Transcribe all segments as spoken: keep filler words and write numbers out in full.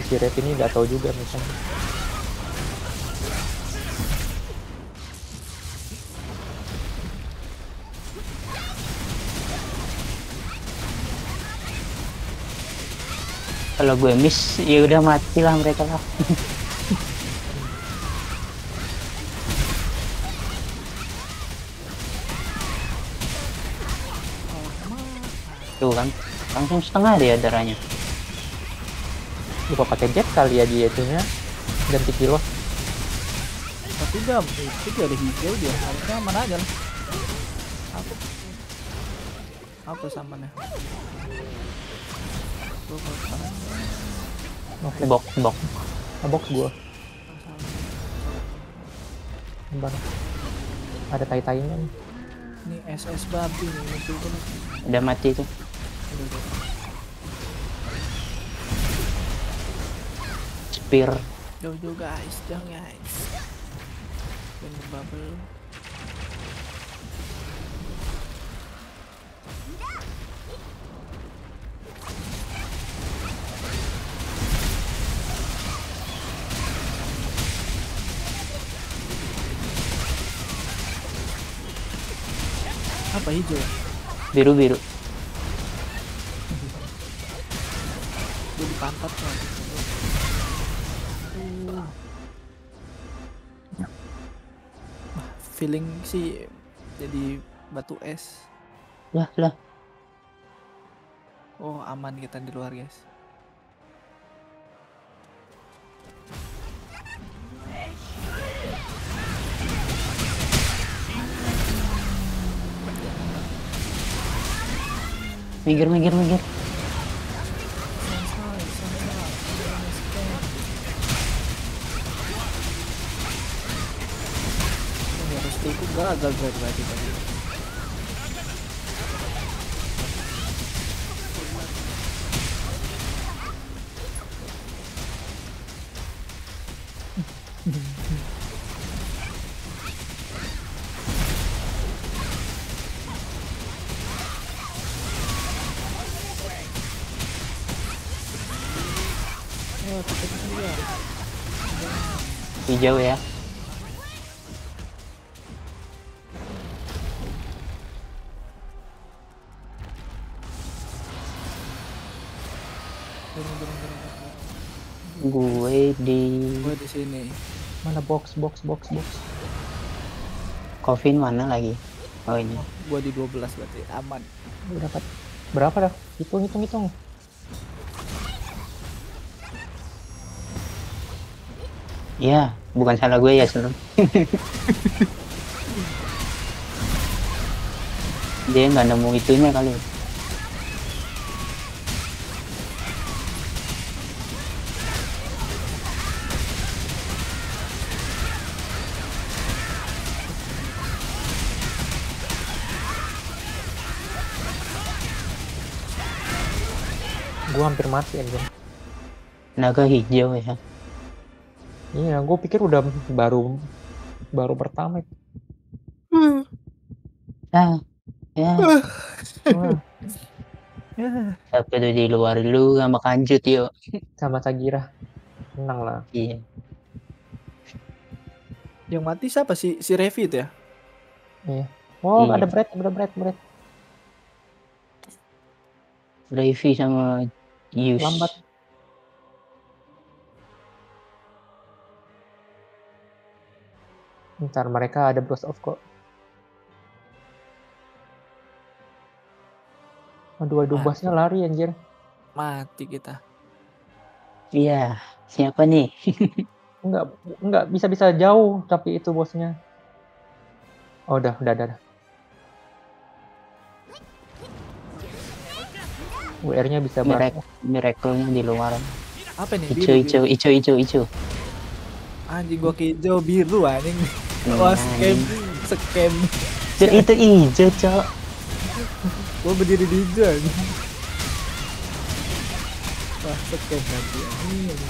si Rev ini nggak tahu juga misalnya. Kalau gue miss ya udah matilah mereka lah. Tuh kan langsung setengah dia darahnya. Lupa pakai jet kali ya dia itunya ganti kilo. Tapi udah itu dia ada hijau dia harusnya aman aja lah. Aku apa samanya? Oke, Bok bok. box gua. Bentar. Ada tai-tainya nih. Ini S S babi nih muncul tuh. Udah mati tuh. Spear. Jauh jauh guys, jauh guys. Dan bubble. Apa hijau? Biru biru. Dia di pantat kan. Wah, feeling sih jadi batu es. Lah lah. Oh aman kita di luar guys. Minggir minggir minggir. Harus itu gagal berarti tadi. Oh, tiket dia. Hijau ya. Turun, turun, turun, turun. Gue di Gue di sini. Mana box box box box. Coffin mana lagi? Oh ini. Gue di dua belas berarti aman. Udah dapat berapa dah? Hitung hitung hitung. Ya, bukan salah gue ya, Seneng. Dia nggak nemu itunya kali. Gua hampir mati aja. Naga hijau ya. Iya, gue pikir udah baru baru pertama. Ah, ya. Wah, Tapi tuh di luar dulu sama kanjut yuk. sama Sagira. Menang lah. Iya. Yang mati siapa sih? Si Revi itu ya? Iya. Oh, Iya. ada bread, ada bread, bread. Revi sama Yus. Lambat. Ntar mereka ada burst off kok. Aduh, aduh, Ah. bosnya lari anjir. Mati kita. Iya. Siapa nih? Enggak, enggak bisa-bisa jauh tapi itu bosnya. Oh, udah, udah, udah. W R-nya bisa Miracle, berapa? miracle-nya di luar. Apa nih? Ijo, ijo, ijo, ijo, ijo. Anjing gua ke hijau biru anjing. Wah, scam, scam. Cok, itu ijo, cok. Gua berdiri di hijau anjing. Wah, scam nanti anjing.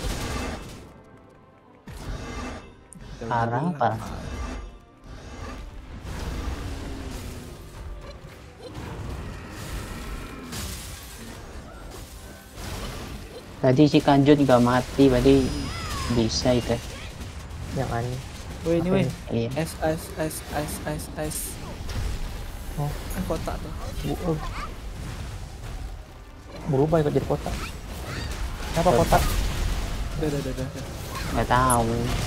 Parah, parah. Tadi si Kanjut nggak mati, berarti bisa itu. Yang aneh. Woi ini Apa woi. Iya. Es es es es es es. Oh, Kan kotak tuh. bu- oh. Berubah ikut jadi kotak. Kenapa kotak? Udah udah udah. udah. Nggak tahu.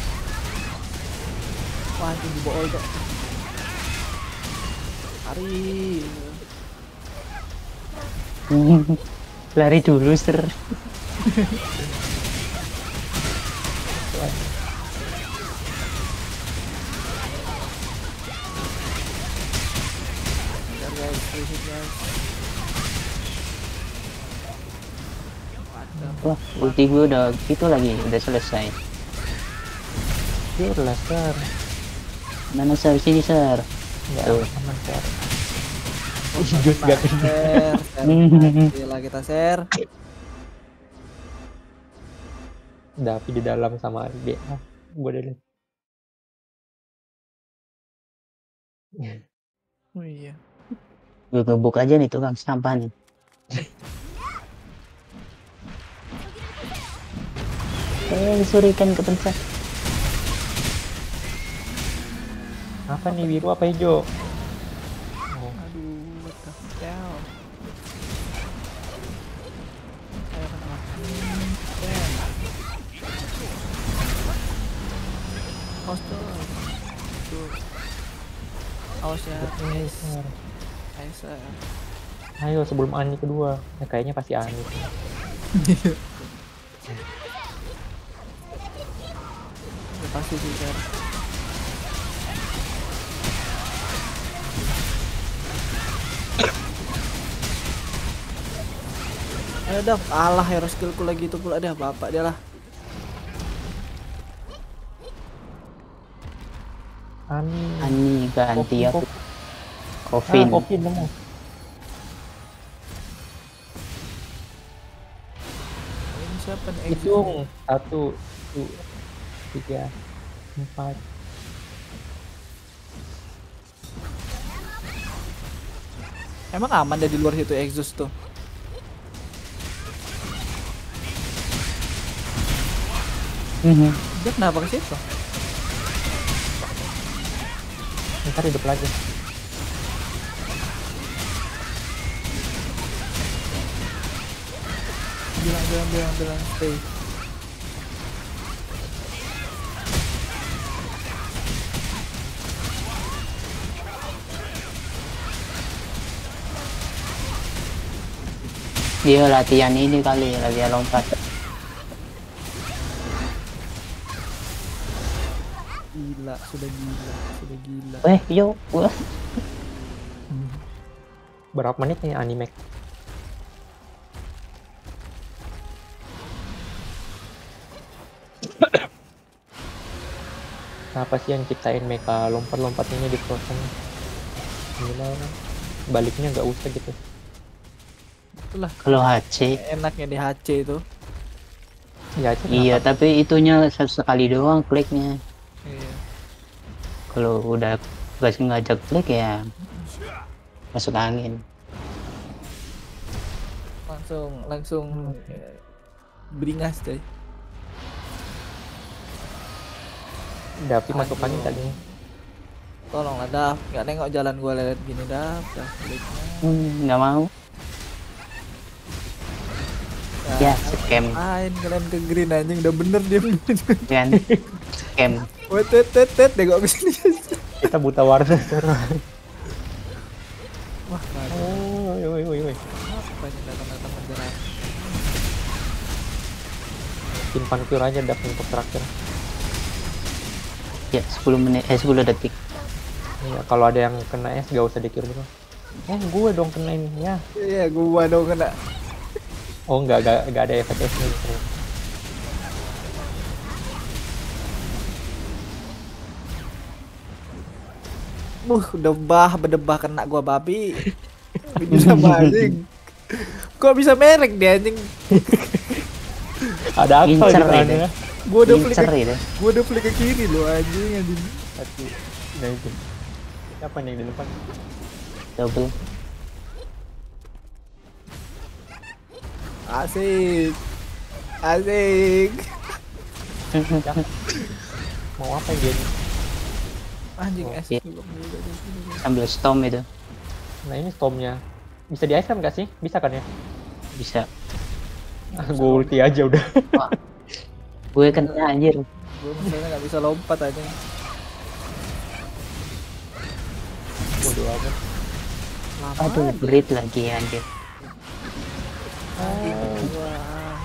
Wah itu di bawah itu. Hari. Lari dulu ser. Bentar guys, reset guys. Waduh. Wah, ulti gue udah gitu lagi, udah selesai. Dia udah laser. Mana ser, sini ser. Enggak Tuh. aman ser. Oh, Jus gak kena. share, share. Gila kita share. Davi di dalam sama dia. Ah, gue udah liat. Oh iya. Gue ngebuk aja nih tukang sampah nih. Eh, surikan kepencet. Apa nih, biru apa hijau? Oh, Aduh, what the hell. Ayo kena. Hmm, damn. Awas tuh. Tuh. Awas ya. Nice. Ser. Nice. eh. Ayo sebelum Ani kedua. Ya, kayaknya pasti Ani. Udah pasti sih share. Ayo dah, alah hero skillku lagi itu pula dah, bapak dia lah. Ani. Ani ganti Kok- aku. kok- Coffin. Ah, Kopin nemu. Ini siapa nih? Hitung. Satu, dua, tiga, empat. Emang aman deh di luar situ exhaust tuh. Mhm. Dia kenapa ke situ? Ntar hidup lagi. Bilang bilang bilang bilang stay. Dia latihan ini kali, latihan lompat. Gila, sudah gila, sudah gila. Eh, yuk, wah. Berapa menit nih anime? Kenapa sih yang ciptain mecha lompat-lompat ini di Frozen? Gila, baliknya nggak usah gitu. Itulah Kalau H C, enaknya di H C itu. Ya, aja iya, kenapa? tapi itunya satu sekali doang kliknya. Iya. Kalau udah gak ngajak klik ya masuk angin. Langsung langsung eh, beringas coy. Davi masuk Aduh. angin tadi. Tolonglah Daf, nggak nengok jalan gua lihat gini Daf, Daf baliknya. Hmm, nggak mau. Ya, scam Main kalian ke green anjing udah bener dia. kan. Scam. Wait, wait, wait, wait, nengok ke sini. Kita buta warna sekarang. Wah, nggak ada. Oh, woi, woi, woi. Apa ini datang-datang menyerang? Simpan cure aja Dav untuk terakhir. Ya, sepuluh menit, eh sepuluh detik. Iya, kalau ada yang kena es gak usah di-cure dulu. Eh, gue dong kena ini ya. Iya, gua dong kena. Oh, enggak, enggak, enggak ada efek esnya gitu. Buh, debah, berdebah kena gua babi. Ini sama anjing. Kok bisa merek dia anjing? Ada apa Incer gitu ini. aneh? Gua udah flick Incer ke, itu. gua udah flick ke kiri loh anjing anjing. Satu. Nah itu. Siapa nih di depan? Double. Asik. Asik. Mau apa dia? Anjing Oh, es iya. belum juga dia. Sambil storm itu. Nah ini stormnya. Bisa di ice kan nggak sih? Bisa kan ya? Bisa. Ah, gue ulti aja udah. Wah. Gue kena anjir. Gue misalnya nggak bisa lompat aja. Bodoh amat. Lama Aduh, aja. berit lagi anjir. Wah.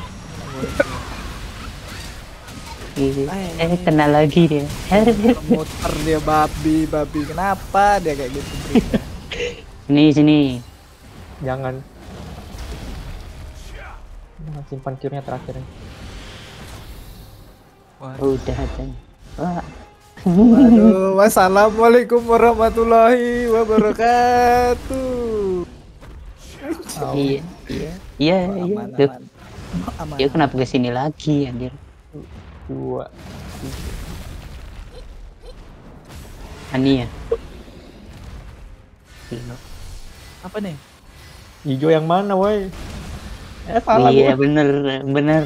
Ih, Ay, Eh, ay. kena lagi dia. Muter dia babi, babi. Kenapa dia kayak gitu? Britnya? Sini, sini. Jangan. Nah, simpan Q-nya terakhir. Wah. Udah dan. Wah. Waduh, wassalamualaikum warahmatullahi wabarakatuh. Iya, iya, iya, Wah, iya. aman, Duh, aman. Aman. dia kenapa kesini lagi anjir? Dua. Ani ya? Gila. Apa nih? Hijau yang mana, woi? Eh, salah Iya gua. bener, bener.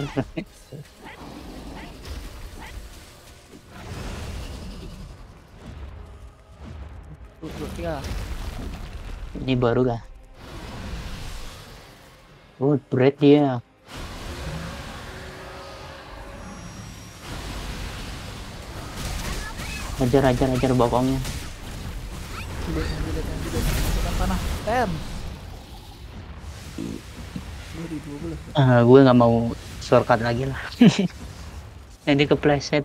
Tuh, tuh, tiga. Ini baru kah? Oh, berat dia. Ajar, ajar, ajar bokongnya. Jidat, jidat, jidat, jidat panah. Ten. Gue di dua belas. Ah, gue nggak mau shortcut lagi lah. Nanti kepleset.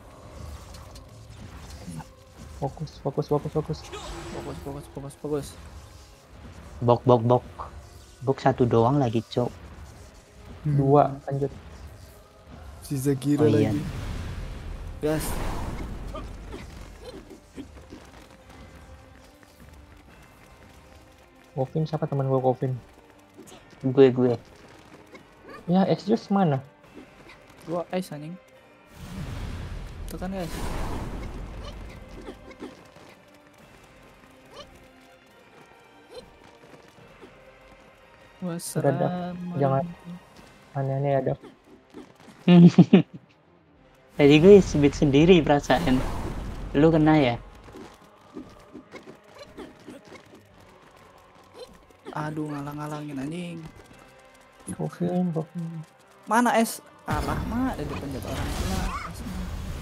Fokus, fokus, fokus, fokus. Fokus, fokus, fokus, fokus. Bok, bok, bok. Bok satu doang lagi, cok. Dua, lanjut. Sisa kira Oh, iya. lagi. Gas. Govin, siapa teman gue Govin? Gue, gue. Ya, X-Juice mana? Gua ice anjing. Tekan guys. Wassalam. Jangan. Aneh-aneh ada. Tadi gue sebut sendiri perasaan. Lu kena ya? Aduh, ngalang-ngalangin anjing. Govin, Govin. Mana es? Alah, mah ada di penjat orang pula. Esnya.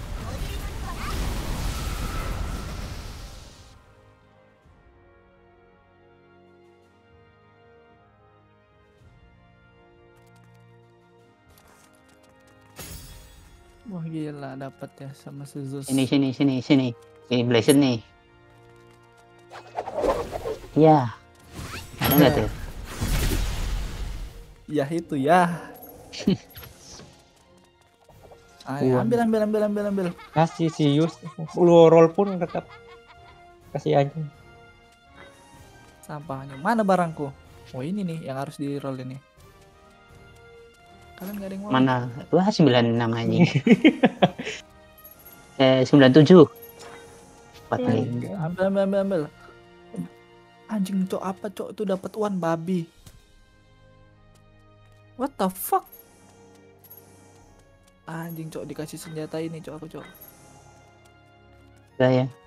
Wah gila dapat ya sama si Zeus. Sini, sini, sini, sini. Ini Blazed nih. Ya. Ada nggak tuh? Ya itu ya. Ayo, ambil ambil ambil ambil ambil. Kasih si Yus. Lu roll pun tetap. Kasih aja. Sampahnya. Mana barangku? Oh ini nih yang harus di roll ini. Kalian gak ada yang mau? Mana? Wah, sembilan puluh enam anjing. eh, sembilan puluh tujuh. Empat Ayo, lagi. ambil ambil ambil ambil. Anjing cok apa cok itu dapat one babi. What the fuck? Anjing cok dikasih senjata ini cok aku cok. Udah ya.